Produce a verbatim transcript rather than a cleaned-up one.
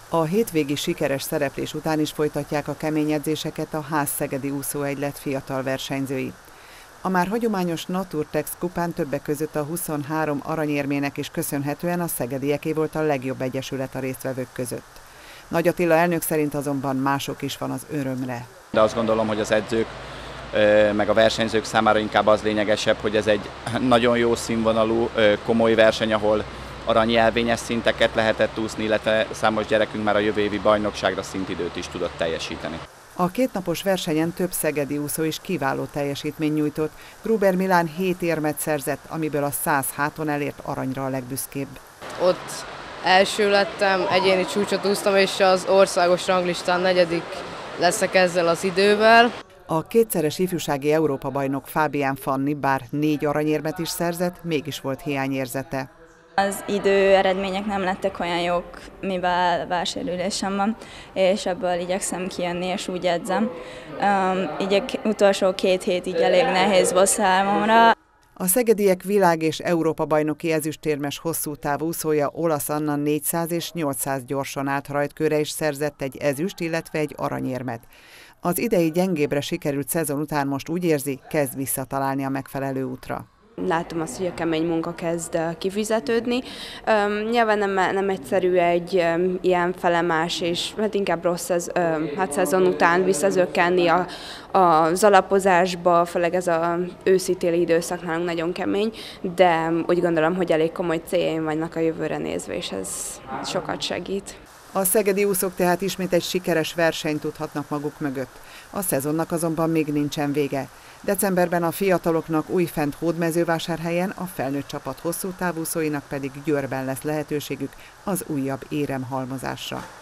A hétvégi sikeres szereplés után is folytatják a kemény edzéseket a Ház Szegedi úszóegylet fiatal versenyzői. A már hagyományos Naturtex kupán többek között a huszonhárom aranyérmének is köszönhetően a szegedieké volt a legjobb egyesület a résztvevők között. Nagy Attila elnök szerint azonban mások is van az örömre. De azt gondolom, hogy az edzők meg a versenyzők számára inkább az lényegesebb, hogy ez egy nagyon jó színvonalú, komoly verseny, ahol aranyjelvényes szinteket lehetett úszni, illetve számos gyerekünk már a jövő évi bajnokságra szintidőt is tudott teljesíteni. A kétnapos versenyen több szegedi úszó is kiváló teljesítmény nyújtott. Gruber Milán hét érmet szerzett, amiből a száz háton elért aranyra a legbüszkébb. Ott első lettem, egyéni csúcsot úsztam, és az országos ranglistán negyedik leszek ezzel az idővel. A kétszeres ifjúsági Európa-bajnok Fábián Fanni bár négy aranyérmet is szerzett, mégis volt hiányérzete. Az idő eredmények nem lettek olyan jók, mivel válsérülésem van, és ebből igyekszem kijönni, és úgy edzem. Um, így utolsó két hét így elég nehéz volt számomra. A szegediek világ- és Európa-bajnoki ezüstérmes hosszú távú úszója Olasz Anna négyszáz és nyolcszáz gyorsan állt rajtkőre, és szerzett egy ezüst, illetve egy aranyérmet. Az idei gyengébbre sikerült szezon után most úgy érzi, kezd visszatalálni a megfelelő útra. Látom azt, hogy a kemény munka kezd kifizetődni. Um, nyilván nem, nem egyszerű egy um, ilyen felemás, és hát inkább rossz ez, um, hát szezon után visszazökkenni a, az alapozásba, főleg ez az őszi-téli időszak nálunk nagyon kemény, de úgy gondolom, hogy elég komoly céljaim vannak a jövőre nézve, és ez sokat segít. A szegedi úszók tehát ismét egy sikeres versenyt tudhatnak maguk mögött. A szezonnak azonban még nincsen vége. Decemberben a fiataloknak újfent Hódmezővásárhelyen, a felnőtt csapat hosszú távúszóinak pedig Győrben lesz lehetőségük az újabb éremhalmozásra.